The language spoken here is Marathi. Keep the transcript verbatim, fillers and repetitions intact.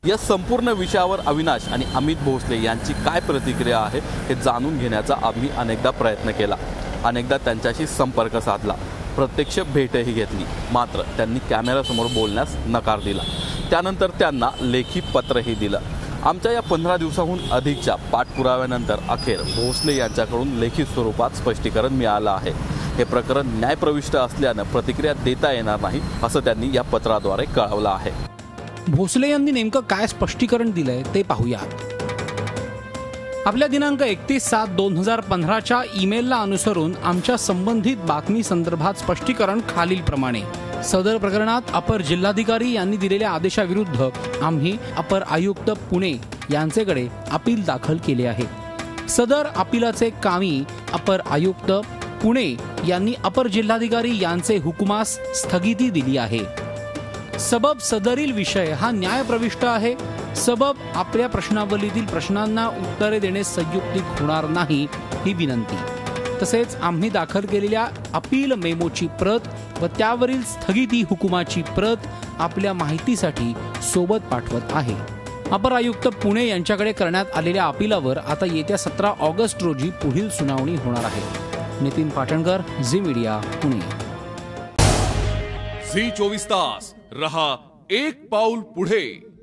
या संपूर्ण विषयावर अविनाश आणि अमित भोसले यांची काय प्रतिक्रिया आहे हे जाणून घेण्याचा आम्ही अनेकदा प्रयत्न केला। अनेकदा त्यांच्याशी संपर्क साधला, प्रत्यक्ष भेटही घेतली, मात्र त्यांनी कॅमेऱ्यासमोर बोलण्यास नकार दिला। त्यानंतर त्यांना लेखी पत्रही दिलं। आमच्या या पंधरा दिवसाहून अधिकच्या पाठपुराव्यानंतर अखेर भोसले यांच्याकडून लेखी स्वरूपात स्पष्टीकरण मिळालं आहे। हे प्रकरण न्यायप्रविष्ट असल्यानं प्रतिक्रिया देता येणार नाही असं त्यांनी या पत्राद्वारे कळवलं आहे। भोसले यांनी नेमकं काय स्पष्टीकरण दिलंय ते पाहूया। आपल्या दिनांक एकतीस सात दोन हजार पंधराच्या ईमेलला अनुसरून आमच्या संबंधित बातमी संदर्भात स्पष्टीकरण खालीलप्रमाणे। सदर प्रकरणात अपर जिल्हाधिकारी यांनी दिलेल्या आदेशाविरुद्ध आम्ही अपर आयुक्त पुणे यांचेकडे अपील दाखल केले आहे। सदर अपीलाचे कामी अपर आयुक्त पुणे यांनी अपर जिल्हाधिकारी यांचे हुकुमास स्थगिती दिली आहे। सबब सदरील विषय हा न्यायप्रविष्ट आहे। सबब आपल्या प्रश्नावलीतील प्रश्नांना उत्तरे देणे संयुक्तिक होणार नाही ही विनंती। तसेच आम्ही दाखल केलेल्या अपील मेमोची प्रत व त्यावरील स्थगिती हुकुमाची प्रत आपल्या माहितीसाठी सोबत पाठवत आहे। अपर आयुक्त पुणे यांच्याकडे करण्यात आलेल्या अपीलावर आता येत्या सतरा ऑगस्ट रोजी पुढील सुनावणी होणार आहे। नितीन पाटणकर, झी मीडिया, पुणे। झी चोवीस तास रहा एक पाऊल पुढे।